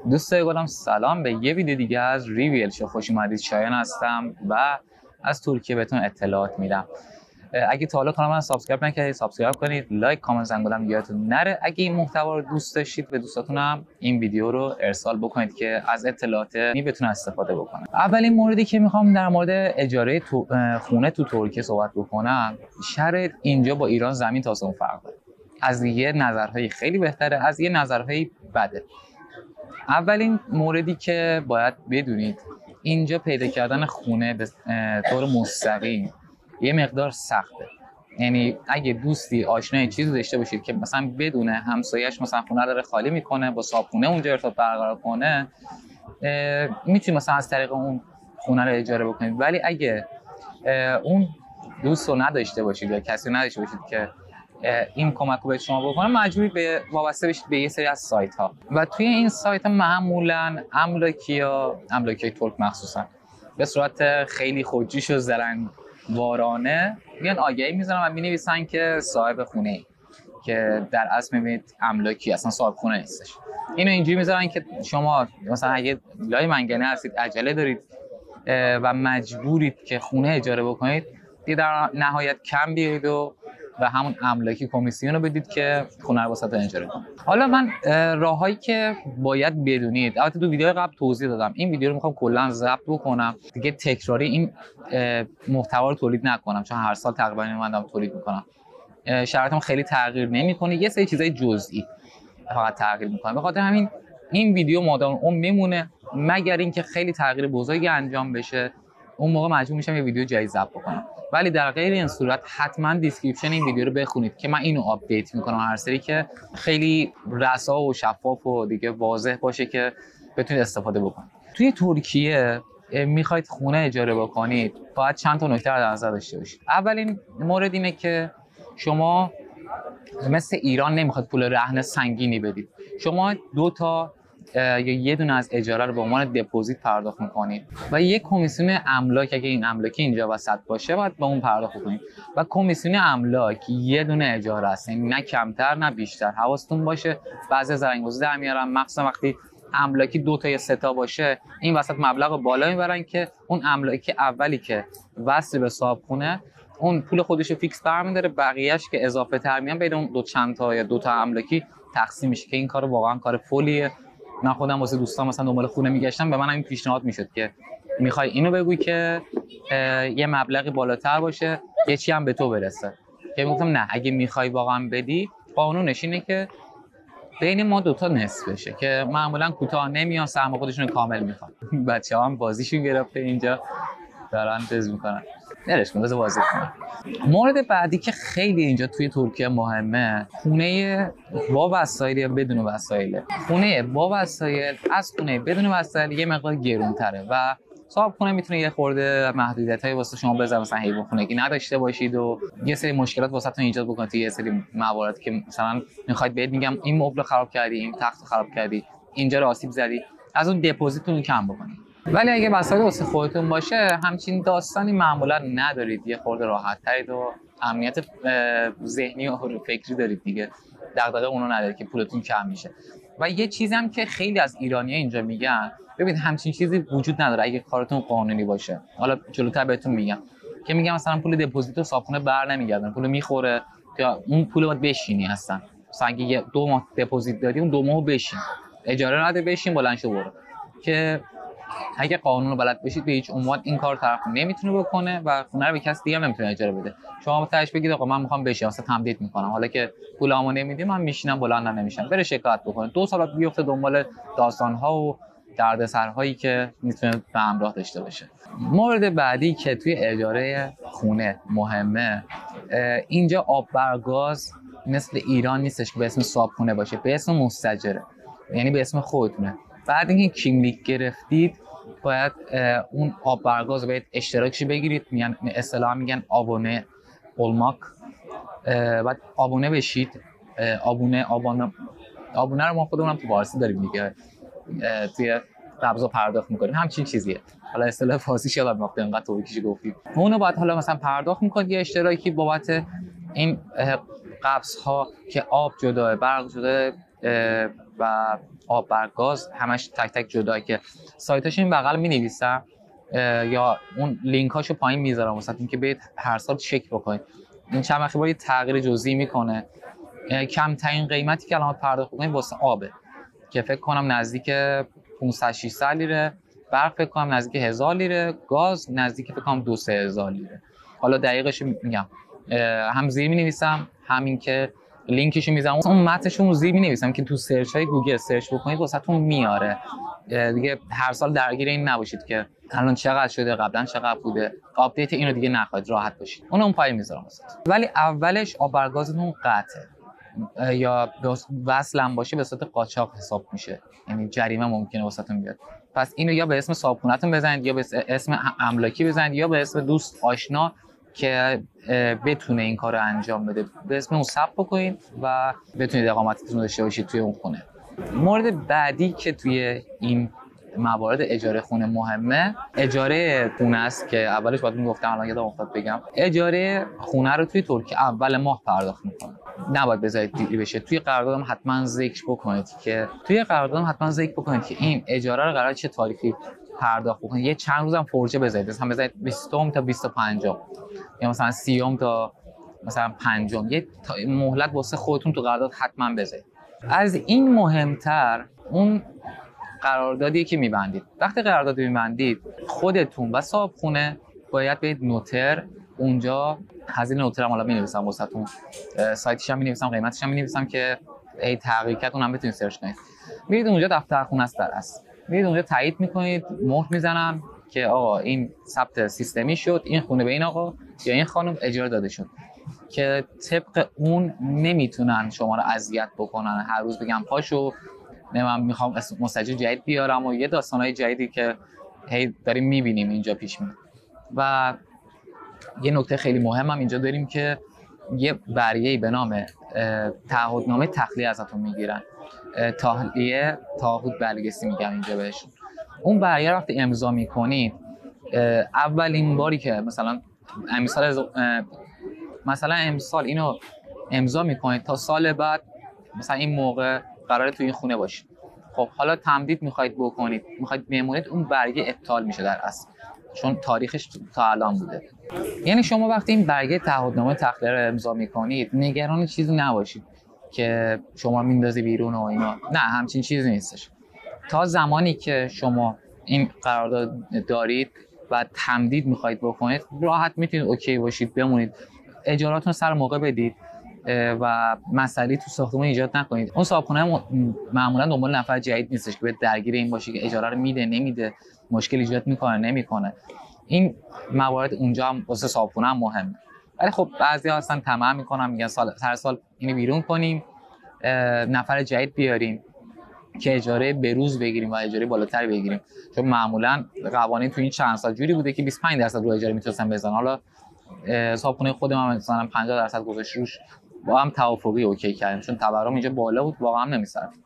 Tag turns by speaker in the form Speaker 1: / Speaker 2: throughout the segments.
Speaker 1: دوستای گلم سلام، به یه ویدیو دیگه از ریویل شو خوش اومدید. شایان هستم و از ترکیه بهتون اطلاعات میدم. اگه تا حالا کانال من سابسکرایب نکردید سابسکرایب کنید، لایک کامنت زنگولم یادتون نره. اگه این محتوا رو دوست داشتید به دوستاتونم این ویدیو رو ارسال بکنید که از اطلاعات بتونن استفاده بکنن. اولین موردی که میخوام در مورد اجاره خونه تو ترکیه صحبت بکنم، شرط اینجا با ایران زمین تا آسمون فرق داره. از یه نظرهای خیلی بهتره، از یه نظرهای بده. اولین موردی که باید بدونید، اینجا پیدا کردن خونه به طور مستقیم یه مقدار سخته. یعنی اگه دوستی آشنای چیزی داشته باشید که مثلا بدونه همسایه‌اش مثلا خونه داره خالی میکنه، با صاحبخونه اونجا ارتباط برقرار کنه، میتونید مثلا از طریق اون خونه رو اجاره بکنید. ولی اگه اون دوست رو نداشته باشید یا کسی رو نداشته باشید که این کمک رو به شما بکنه، مجبورید به وابسته بشید به یه سری از سایت ها و توی این سایت ها معمولا املاکی ترک مخصوصا به صورت خیلی خودجوش و زرنگوارانه میان آگهی میذارن و مینویسن که صاحب خونه ای، که در اصل میبینید املاکی اصلا صاحب خونه نیستش. اینو اینجوری میذارن که شما مثلا اگه لای منگنه هستید، عجله دارید و مجبورید که خونه اجاره بکنید، در نهایت کم بیارید و همون املاکی کمیسیون رو بدید که خونه رو واسهتون اجاره کنه. حالا من راههایی که باید بدونید، البته تو ویدیو قبل توضیح دادم، این ویدیو رو میخوام کلا ضبط بکنم دیگه تکراری این محتوا رو تولید نکنم، چون هر سال تقریبا من دارم تولید میکنم. شرایطم خیلی تغییر نمیکنه، یه سری چیزای جزئی فقط تغییر میکنه. به خاطر همین این ویدیو مادام اون میمونه، مگر اینکه خیلی تغییر بزرگی انجام بشه، اون موقع مجبور میشم یه ویدیو جدید ضبط بکنم. ولی در غیر این صورت حتما دیسکریپشن این ویدیو رو بخونید که من اینو آپدیت میکنم هر سری، که خیلی رسا و شفاف و دیگه واضح باشه که بتونید استفاده بکنید. توی ترکیه میخواید خونه اجاره بکنید، باید چند تا نکته رو در نظر داشته باشید. اولین مورد اینه که شما مثل ایران نمیخواد پول رهن سنگینی بدید. شما 2 تا یا یه دونه از اجاره رو به عنوان دپوزیت پرداخت میکنید و یک کمیسیون املاک، اگه این املاکی اینجا وسط باشه، باید به اون پرداخت کنید. و کمیسیون املاک یه دونه اجاره است، نه کمتر نه بیشتر. حواستون باشه، بعضی زرنگ‌بازی در میارن، مخصوصا وقتی املاکی 2 تا یا 3 تا باشه، این وسط مبلغ بالا میبرن که اون املاکی اولی که وصل به صاحبخونه اون پول خودش رو فیکس برمی‌داره، بقیه‌اش که اضافه تر میان بین اون چند تا یا 2 تا املاکی تقسیم میشه، که این کار واقعا کار فولیه. من خودم واسه دوستان مثلا دنبال خونه میگشتم، به من این پیشنهاد میشد که میخوای اینو بگوی که یه مبلغی بالاتر باشه، یه چی هم به تو برسه. که گفتم نه، اگه میخوای واقعا بدی، قانونش اینه که بین ما 2 تا نصف بشه، که معمولا کوتاه نمیان، سهم خودشون کامل میخوان. بچه‌ها هم بازیشون گرفته اینجا دارن تز میکنن. نرش کن، بذار بازی کنم. مورد بعدی که خیلی اینجا توی ترکیه مهمه، خونه با وسایل یا بدون وسایل. خونه با وسایل از خونه بدون وسایل یه مقدار گرونتره و صاحب خونه میتونه یه خورده محدودیت‌های واسه شما بذاره، مثلا حیوان خونگی نداشته باشید و یه سری مشکلات واسهتون ایجاد بکنه توی یه سری موارد، که مثلا میخواید بهت میگم این مبل خراب کردی، این تخت خراب کردی، اینجا رو آسیب زدی، از اون دپوزیتتون کم بکنید. ولی اگه وسایل واسه خودتون باشه، همچین داستانی معمولا ندارید، یه خورده راحت ترید و امنیت ذهنی و فکری دارید دیگه، دغدغه اونو ندارید که پولتون کم میشه. و یه چیزی هم که خیلی از ایرانی‌ها اینجا میگن، ببین همچین چیزی وجود نداره اگه کارتون قانونی باشه. حالا جلوتر بهتون میگم که میگم مثلا پول دپوزیت و صاحبخونه بر نمیگردن، پول میخوره که اون پول باید بشینی هستن. مثلا اگه 2 ماه دپوزیت دادی، اون 2 ماهو بشین، اجاره نده، بشین بلند شو برو. که اگه قانون رو بلد باشید، به هیچ عنوان این کار طرف نمیتونه بکنه و خونه رو به کسی دیگه هم نمیتونه اجاره بده. شما تهش بگید آقا من میخوام بشینم، واسه تمدید میکنم، حالا که پولامو نمیدی من میشینم بلند نمیشم، بره شکایت بکنه. 2 سال بعد بیفته دنبال داستان‌ها و دردسرهایی که میتونه به همراه داشته باشه. مورد بعدی که توی اجاره خونه مهمه، اینجا آب برگاز مثل ایران نیستش که به اسم صاحبخونه باشه، به اسم مستاجره، یعنی به اسم خودتونه. بعد اینکه کیملیک گرفتید، باید اون آب برگاز رو باید اشتراکش بگیرید، میگن اصطلاحا میگن آبونه olmak. بعد آبونه بشید. آبونه رو ما خودمون تو فارسی داریم دیگه، توی قبضا پرداخت میکنیم، همچین چیزیه. حالا اصطلاح فارسیش یادم رفته انقدر ترکیش گفتیم. اونو بعد حالا مثلا پرداخت میکنید یه اشتراکی بابت این قبض ها که آب جداه، برق جداه، و آب بر گاز همش تک تک جدا که سایتاش این بغل می‌نویسم یا اون لینکاشو پایین میذارم واسه اینکه برید هر سال چک بکنید. این چند وقت با یه تغییر جزئی میکنه. کمترین قیمتی که الان پرداخت می‌کنید واسه آبه که فکر کنم نزدیک 500 600 لیره، برق فکر کنم نزدیک 1000 لیره، گاز نزدیک فکر کنم 2 3000 لیره. حالا دقیقش میگم، هم زیر می‌نویسم همین که لینکشو میذارم، اون متنشو زیر می‌نویسم که تو سرچ های گوگل سرچ بکنید واسهتون میاره. دیگه هر سال درگیر این نباشید که الان چقدر شده، قبلا چقدر بوده، آپدیت اینو دیگه نخواید، راحت باشید. اون پایین میذارم واسهتون. ولی اولش آب بر گازتون قطعه یا وصل هم باشه به صورت قاچاق حساب میشه، یعنی جریمه ممکنه واسهتون بیاد. پس اینو یا به اسم صاحبخونه‌تون بزنید یا به اسم املاکی بزنید یا به اسم دوست آشنا که بتونه این کارو انجام بده به اسم اون ثبت بکنید و بتونید اقامتتون رو داشته باشید توی اون خونه. مورد بعدی که توی این موارد اجاره خونه مهمه، اجاره خونه است که اولش باید میگفتم الان یادم افتاد بگم. اجاره خونه رو توی ترکیه اول ماه پرداخت میکنه، نباید بذارید دیری بشه. توی قراردادم حتما ذکر بکنید که این اجاره رو قرار چه تاریخی پرداخت بکنید. یه چند روزم فرجه بذارید، مثلا بذارید 20 تا 25 یا مثلا 30 تا مثلا 5 یه مهلت واسه خودتون تو قرارداد حتما بذارید. از این مهمتر اون قراردادی که میبندید. وقتی قرارداد میبندید خودتون و صاحبخونه باید برید نوتر. اونجا هزینه نوتر هم حالا مینویسم واسهتون، سایتش هم مینویسم، قیمتش هم مینویسم که ای تغییر کرد اونم بتونید سرچ کنید. میرید اونجا دفتر خونه است در اصل، میرید اونجا تایید میکنید، مهر میزنن که آقا این ثبت سیستمی شد، این خونه به این آقا یا این خانم اجاره داده شد، که طبق اون نمیتونن شما رو اذیت بکنن، هر روز بگم پاشو من میخوام مستاجر جدید بیارم و یه داستانای جدیدی که هی داریم میبینیم اینجا پیش میاد. و یه نکته خیلی مهم هم اینجا داریم که یه برگه‌ای به نام تعهدنامه تخلیه ازتون میگیرن. تعهد برگسی میگم اینجا بهشون. اون برگه رو وقتی امضا میکنید، اولین باری که مثلا امسال اینو امضا میکنید تا سال بعد مثلا این موقع قراره تو این خونه باشید. خب حالا تمدید میخواید بکنید، میخواید بمونید، اون برگه ابطال میشه در اصل، چون تاریخش تا الان بوده. یعنی شما وقتی این برگه تعهدنامه تخلیه رو امضا میکنید نگران چیزی نباشید که شما میندازی بیرون و اینا، نه همچین چیزی نیستش. تا زمانی که شما این قرارداد دارید و تمدید میخواید بکنید راحت میتونید اوکی باشید بمونید، اجاراتون سر موقع بدید و مسئله تو ساختمون ایجاد نکنید. اون صاحبخونه معمولا دنبال نفر جدید نیستش که به درگیر این باشه که اجاره رو میده نمیده، مشکل ایجاد میکنه نمیکنه. این موارد اونجا هم واسه صاحبخونه هم مهمه. ولی خب بعضیا هستن طمع میکنن میگن هر سال اینو بیرون کنیم، نفر جدید بیاریم که اجاره بروز بگیریم و اجاره بالاتر بگیریم، چون معمولا قوانین تو این چند سال جوری بوده که 25% رو اجاره میتونن بزنن. حالا صاحبخونه خودم هم مثلا 50% گذاشت روش، با هم توافقی اوکی کردیم چون تورم اینجا بالا بود، واقعا نمیصرف.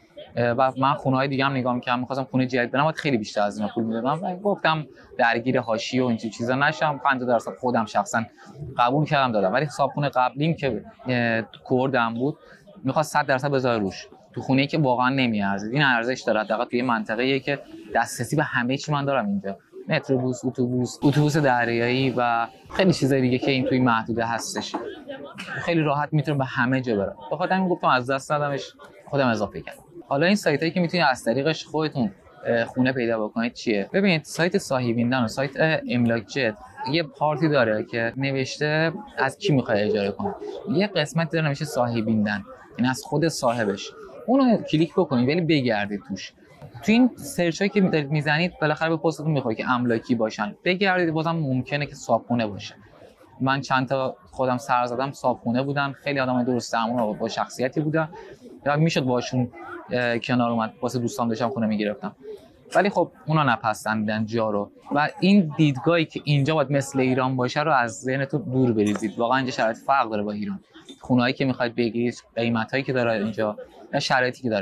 Speaker 1: و من خونه‌های دیگه هم نگاه می‌کردم، می‌خواستم خونه جدید برم، خیلی بیشتر از اینا پول می‌دادم و گفتم درگیر حاشیه و این چیزا نشم. 50% خودم شخصا قبول کردم دادم. ولی صاحبخونه قبلیم که کردم بود می‌خواست 100% بذاره روش، تو خونه‌ای که واقعا نمی‌ارزید. این ارزش داره، حداقل توی منطقه‌ای که دسترسی به همه چی من دارم اینجا، متروبوس، اتوبوس دریایی و خیلی چیزای دیگه که این توی محدوده هستش، خیلی راحت میتونم به همه جا برم. بخاطر همین گفتم از دست ندمش، خودم اضافه کردم. حالا این سایتایی که میتونید از طریقش خودتون خونه پیدا بکنید چیه؟ ببینید سایت صاحبیندن و سایت املاک جت یه پارتی داره که نوشته از کی میخوای اجاره کنی. یه قسمت داره نوشته صاحبیندن، این از خود صاحبش. اونو کلیک بکنید ولی بگردید توش. تو این سرچ هایی که دارید میزنید بالاخره به پستتون میخوره که املاکی باشن، بگردید بازم ممکنه که صاحبخونه باشه. من چند تا خودم سر زدم صاحبخونه بودن، خیلی آدمای درست درمون و با شخصیتی بودن و میشد باشون کنار اومد، واسه دوستام داشتم خونه میگرفتم. ولی خب اونا نپسندیدن جا رو. و این دیدگاهی که اینجا باید مثل ایران باشه رو از ذهنتون دور بریزید. واقعا اینجا شرایط فرق داره با ایران. خونه‌ای که میخواید بگیرید، قیمتایی که داره اینجا، یا شرایطی که داره،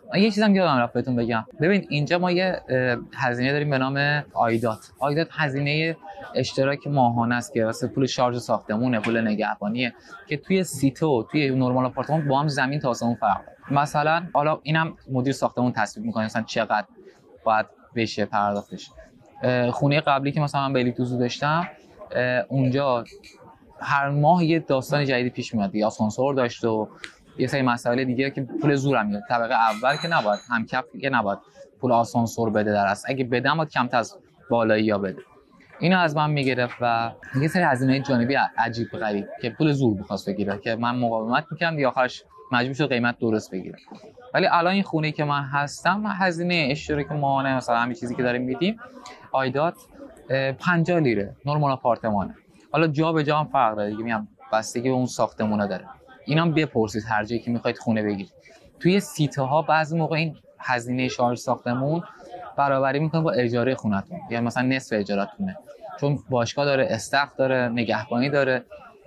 Speaker 1: یه چیزم یادم رفت بهتون بگم. ببین اینجا ما یه هزینه داریم به نام آیدات. آیدات هزینه اشتراک ماهانه است که واسه پول شارژ ساختمونه، پول نگهبانیه، که توی سیتو توی نورمال آپارتمان با هم زمین تا آسمون فرق داره. مثلا حالا اینم مدیر ساختمون تصویب میکنه مثلا چقدر باید بشه پرداختش. خونه قبلی که مثلا من به الیتوزو داشتم، اونجا هر ماه یه داستان جدیدی پیش میاد. یه آسانسور داشت و یه سری مسائل دیگه که پول زورم میاد. طبقه اول که نباید، همکف که نباید پول آسانسور بده در اصل. اگه بدم باید کمتر از بالایی یا بده. اینو از من میگرفت و یه سری هزینه جانبی عجیب غریب که پول زور می‌خواست بگیره که من مقاومت می‌کردم یا آخرش مجبور شد قیمت درست بگیره. ولی الان این خونه‌ای که من هستم، هزینه اشتراک ماهانه مثلا همین چیزی که داریم میدیم آیدات 50 لیره، نورمال آپارتمانه. حالا جا به جا هم فرق داره دیگه، میگم بستگی به اون ساختمونا داره. اینم بپرسید هر جایی که میخواید خونه بگیرید. توی سیته ها بعضی موقع این هزینه شارژ ساختمون برابری میکنه با اجاره خونتون، یعنی مثلا نصف اجارتونه، چون باشگاه داره، استخر داره، نگهبانی داره.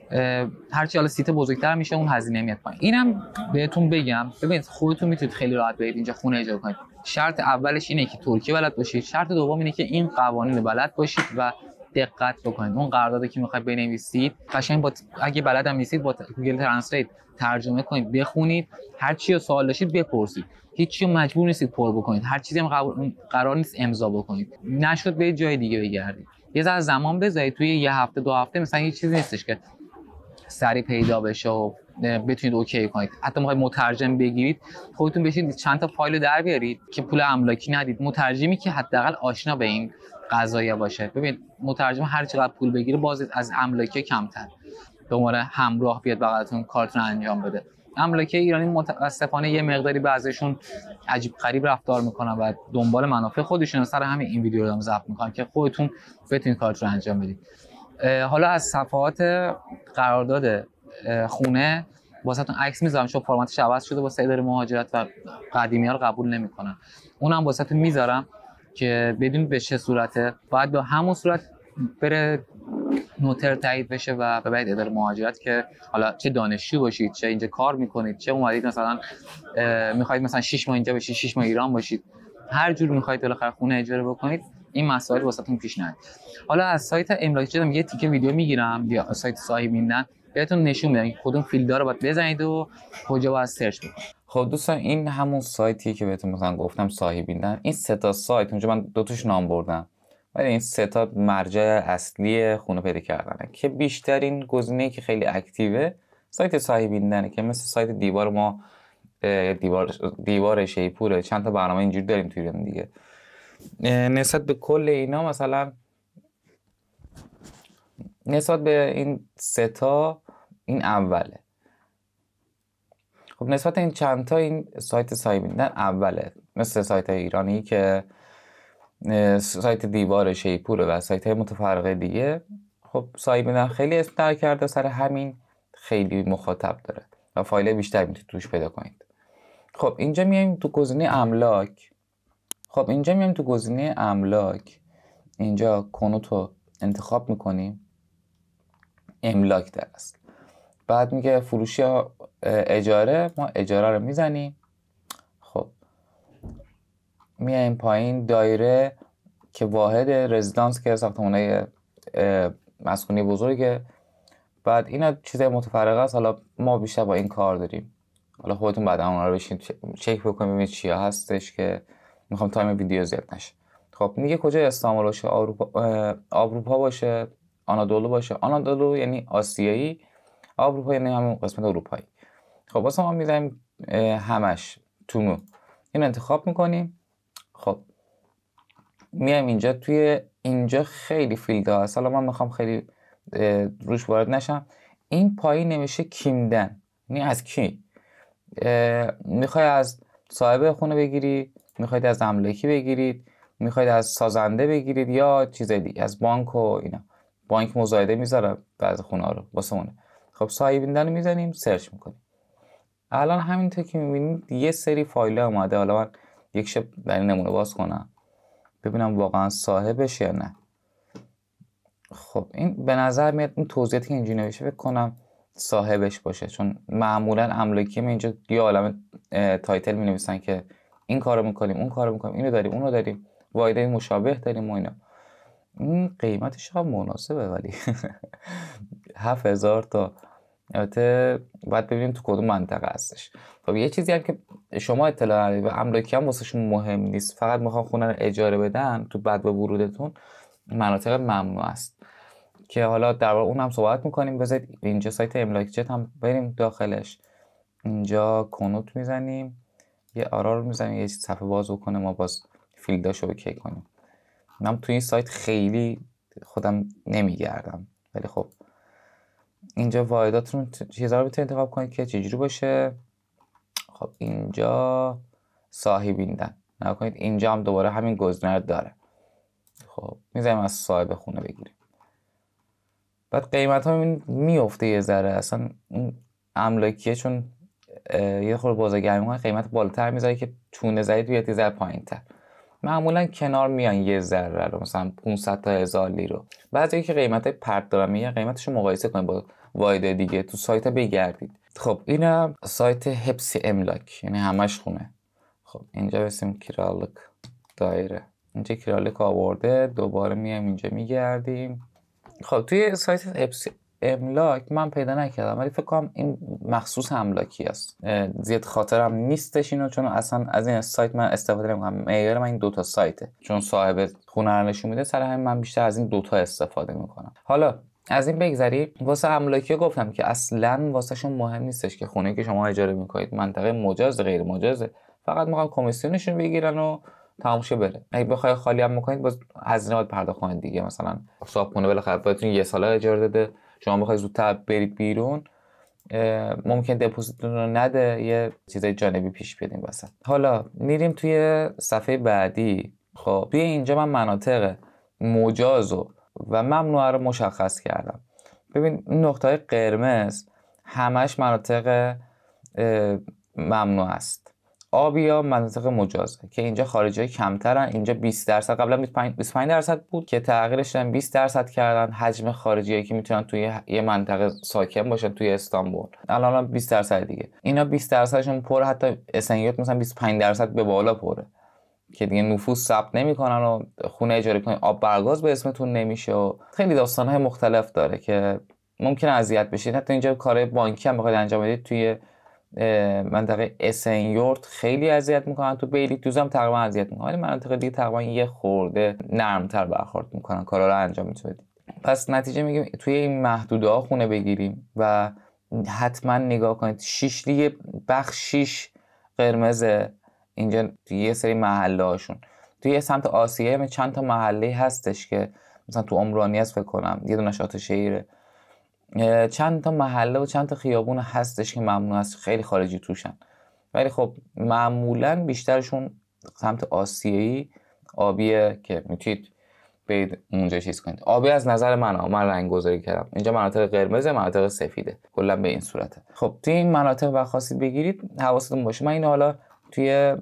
Speaker 1: هرچی حالا سیت بزرگتر میشه اون هزینه میاد پایین. اینم بهتون بگم، ببینید خودتون میتونید خیلی راحت برید اینجا خونه اجاره کنید. شرط اولش اینه که ترکی بلد باشید، شرط دوم اینه که این قوانین بلد باشید و دقت بکنید. اون قراردادی که میخواید بنویسید قشنگ اگه بلدم نیستید با گوگل ترنسلیت ترجمه کنید، بخونید، هر چی رو سوال داشتید بپرسید. هیچی رو مجبور نیستید پر بکنید، هر چیزی هم قرار نیست امضا بکنید. نشد به جای دیگه بگردید، یه ذره زمان بذارید. توی یه هفته دو هفته مثلا یه چیزی نیستش که سریع پیدا بشه و بتونید اوکی کنید. حتی میخواید مترجم بگیرید، خودتون بشید چند تا فایل در بیارید که پول املاکی ندید. مترجمی که حداقل آشنا به این قضایا باشه. ببین مترجم هر چقدر پول بگیره باز از املاکی کمتر، به عنوان همراه بیاد بغلتون کارتون انجام بده. املاکی ایرانی متاسفانه یه مقداری بعضیشون عجیب غریب رفتار میکنن و دنبال منافع خودشون. سر همین این ویدیو رو دارم ضبط میکنم که خودتون بتونید کارتون انجام بدید. حالا از صفحات قرارداد خونه واسهتون عکس میذارم، چون فرمتش عوض شده واسه اداره مهاجرت و قدیمی‌ها رو قبول نمیکنن. اونم واسهتون میذارم که بدونید به چه صورته. باید به همون صورت بره نوتر تایید بشه و ببرید اداره مهاجرت که حالا چه دانشجو باشید، چه اینجا کار میکنید، چه اومدید مثلا میخواید مثلا 6 ماه اینجا باشید، 6 ماه ایران باشید، هر جور میخواید بالاخره خونه اجاره بکنید، این مسائل واسهتون پیش نیاد. حالا از سایت املاکی دادم یه تیکه ویدیو میگیرم یا سایت صاحبیندن بهتون نشون میدم کدوم فیلدها رو باید بزنید و کجا باید سرچ بکنید.
Speaker 2: خب دوستان این همون سایتیه که بهتون مثلا گفتم صاحبیندن. این سه تا سایت اونجا من دو تاش نام بردم، ولی این سه تا مرجع اصلی خونه پیدا کردنه که بیشترین گزینه‌ای که خیلی اکتیوه سایت صاحبیندنه که مثل سایت دیوار ما دیوار شیپوره. چند تا برنامه اینجوری داریم توی ایران دیگه. نسبت به کل اینا مثلا نسبت به این سه تا این اوله. خب نسبت این چند تا این سایت صاحبیندن اوله، مثل سایت ایرانی که سایت دیوار شیپوره و سایت های متفرقه دیگه. خب صاحبیندن خیلی اسم در کرده، سر همین خیلی مخاطب داره و فایل بیشتر میتونید توش پیدا کنید. خب اینجا میایم تو گزینه املاک. اینجا کنوتو انتخاب میکنیم، املاک در است. بعد میگه فروشی یا اجاره، ما اجاره رو میزنیم. خب میایم پایین دایره که واحد رزیدانس که ساختمان‌های مسکونی بزرگه. بعد اینا چیزای متفرقه است، حالا ما بیشتر با این کار داریم. حالا خودتون بعد اون رو بشین چک بکنید ببینید چیا هستش که میخوام تایم ویدیو زیاد نشه. خب میگه کجا استانبول باشه، اروپا باشه، آنادولو باشه. آنادولو یعنی آسیایی، اروپا یعنی همون قسمت اروپایی. خب واسه ما میذاریم همش تومو، این انتخاب میکنیم. خب میایم اینجا، توی اینجا خیلی فیلد هست، حالا من میخوام خیلی روش وارد نشم. این پایین نمیشه کیمدن، یعنی از کی میخوای، از صاحب خونه بگیری، میخواید از املاکی بگیرید، میخواید از سازنده بگیرید یا چیز دیگه، از بانک و اینا. بانک مزایده میذاره بعض خونه ها رو واسه مونه. خب صاحبیندن رو میزنیم، سرچ میکنیم. الان همینطور که میبینید یه سری فایل اومده. حالا من یک شب در این نمونه باز کنم ببینم واقعا صاحبش یا نه. خب این به نظر میاد این توضیحاتی که اینجوری نوشته فکر کنم صاحبش باشه، چون معمولا املاکی من اینجا یه عالمه تایتل می نویسن که این کارو میکنیم، اون کارو میکنیم، اینو داریم، اونو داریم، واحدهای مشابه داریم و اینا. این قیمتش هم مناسبه ولی 7000 تا. البته باید ببینیم تو کدوم منطقه هستش. خب یه چیزی هم که شما اطلاع ندارید و املاکی هم واسهشون مهم نیست، فقط میخوان خونه رو اجاره بدن، تو بعد به ورودتون مناطق ممنوع است که حالا درباره اون هم صحبت میکنیم. بذارید اینجا سایت املاک جت هم بریم داخلش. اینجا کنوت میزنیم، یه آرا رو میزنیم، یه صفحه باز بکنه، ما باز فیلداشو اوکی کنیم. من تو این سایت خیلی خودم نمیگردم، ولی خب اینجا واحداتون چیزا رو میتونید انتخاب کنید که چجوری باشه. خب اینجا صاحبیندن نگاه کنید، اینجا هم دوباره همین گزینه رو داره. خب میذاریم از صاحب خونه بگیریم. بعد قیمت ها میفته یه ذره، اصلا این املاکیه چون یه خورده بازارگرمی میکنه قیمت بالاتر میذاره که چونه زدید بیاد یه ذره پایین‌تر. معمولا کنار میان یه ذره رو، مثلا 500 تا 1000 لیرو. بعضی که قیمت پرت دارن میگن قیمتشو مقایسه کنید با واحد دیگه، تو سایت بگردید. خب اینم سایت حبس املاک، یعنی همش خونه. خب اینجا بسیم کیرالک دایره، اینجا کیرالک آورده، دوباره میایم اینجا میگردیم. خب توی سایت حبس املاک من پیدا نکردم، ولی فکر کنم این مخصوص املاکی است. زیاد خاطرم نیستش اینو، چون اصلا از این سایت من استفاده نمی‌کنم. معیار من این دوتا سایته، چون صاحب خونه رو نشون میده، سر همین من بیشتر از این دوتا استفاده میکنم. حالا از این بگذری، واسه املاکی گفتم که اصلا واسهشون مهم نیستش که خونه که شما اجاره میکنید منطقه مجاز غیر مجازه، فقط میخوام کمیسیونشون بگیرن و تماشا بره. اگه بخوای خالی هم میکنید باز هزینه باید پرداخت کنید دیگه. مثلا صاحبخونه بالاخره بهتون یه ساله اجاره داده، شما بخواید زودتر برید بیرون ممکن دپوزیتتون رو نده، یه چیزای جانبی پیش بیاد این وسط. حالا میریم توی صفحه بعدی. خب توی اینجا من مناطق مجاز و ممنوعه رو مشخص کردم. ببین این نقطه‌های قرمز همش مناطق ممنوع است. آبیا مناطق مجازه که اینجا خارجی‌ها کمترن، اینجا 20%، قبلا 25% بود که تغییرش دادن 20% کردن حجم خارجیایی که میتونن توی یه منطقه ساکن باشن توی استانبول. الان 20% دیگه. اینا 20%شون پر، حتی اسنیوت مثلا 25% به بالا پره که دیگه نفوذ ثبت نمیکنن و خونه اجاره کنید آب برگاز به اسمتون نمیشه و خیلی داستان‌های مختلف داره که ممکنه اذیت بشید. حتی اینجا کارهای بانکی هم بخواید انجام بدید توی منطقه اسنیورت خیلی اذیت میکنن، تو بیلی دوز هم تقریبا اذیت میکنن، ولی منطقه دیگه تقریبا یه خورده نرمتر برخورد میکنن، کارا رو انجام میدید. پس نتیجه میگیم توی این محدوده ها خونه بگیریم و حتما نگاه کنید 6 لیگ بخش 6 قرمزه اینجا توی یه سری محله هاشون. توی سمت آسیه هم چند تا محله هستش که مثلا تو عمرانی هست فکر کنم، یه دونه آتشهیره، چند تا محله و چند تا خیابون هستش که ممنوع است خیلی خارجی توشن، ولی خب معمولا بیشترشون سمت آسیایی آبیه که میتونید برید اونجا چیز کنید. آبی از نظر من رنگ گذاری کردم، اینجا مناطق قرمز، مناطق سفیده، کلا به این صورته. خب توی این مناطق بخواستید بگیرید حواستون باشه. من اینو حالا توی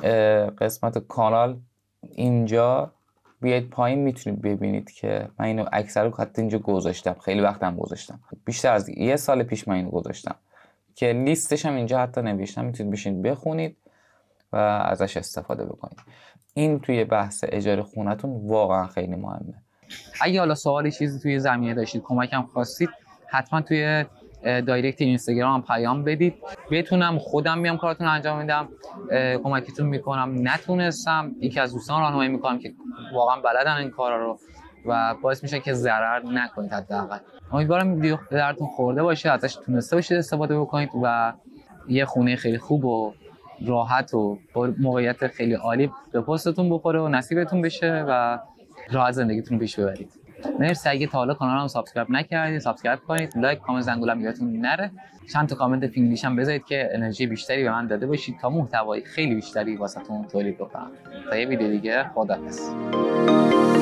Speaker 2: قسمت کانال اینجا بیاید پایین میتونید ببینید که من اینو اکثر حتی اینجا گذاشتم، خیلی وقتم گذاشتم، بیشتر از یه سال پیش من اینو گذاشتم که لیستش هم اینجا حتی نوشتم، میتونید بشینید بخونید و ازش استفاده بکنید. این توی بحث اجاره خونتون واقعا خیلی مهمه.
Speaker 1: اگه حالا سوالی چیزی توی زمینه داشتید، کمکم خواستید، حتما توی دایرکت اینستاگرام هم پیام بدید، بتونم خودم میام کاراتون انجام میدم، کمکتون میکنم. نتونستم یکی از دوستان راهنمایی میکنم که واقعا بلدن این کارا رو و باعث میشه که ضرر نکنید. حداقل امیدوارم ویدیو درتون خورده باشه، ازش تونسته باشید استفاده بکنید و یه خونه خیلی خوب و راحت و با موقعیت خیلی عالی به پستتون بخوره و نصیبتون بشه و راحت زندگیتون پیش ببرید. مرسی. اگه تا حالا کانالم سابسکرایب نکردید سابسکرایب کنید، لایک، کامنت، زنگولم یادتون نره، چند تا کامنت فینگلیش هم بذارید که انرژی بیشتری به من داده باشید تا محتوای خیلی بیشتری واسهتون تولید بکنم. تا یه ویدیو دیگه، خداحافظ.